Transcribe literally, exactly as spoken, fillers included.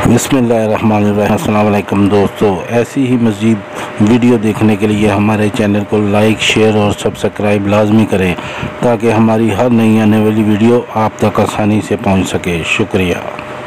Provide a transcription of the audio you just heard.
बिस्मिल्लाहिर्रहमानिर्रहीम। अस्सलाम वालेकुम दोस्तों, ऐसी ही मज़ीद वीडियो देखने के लिए हमारे चैनल को लाइक, शेयर और सब्सक्राइब लाजमी करें ताकि हमारी हर नई आने वाली वीडियो आप तक आसानी से पहुंच सके। शुक्रिया।